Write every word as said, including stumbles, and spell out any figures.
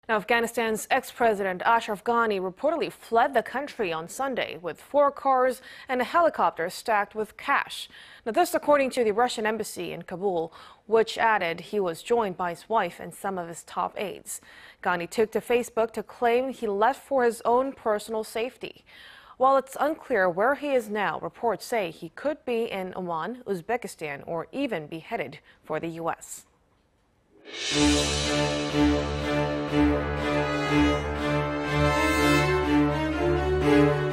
Now, Afghanistan's ex-president Ashraf Ghani reportedly fled the country on Sunday with four cars and a helicopter stacked with cash. Now, this according to the Russian embassy in Kabul, which added he was joined by his wife and some of his top aides. Ghani took to Facebook to claim he left for his own personal safety. While it's unclear where he is now, reports say he could be in Oman, Uzbekistan, or even be headed for the U S Thank you.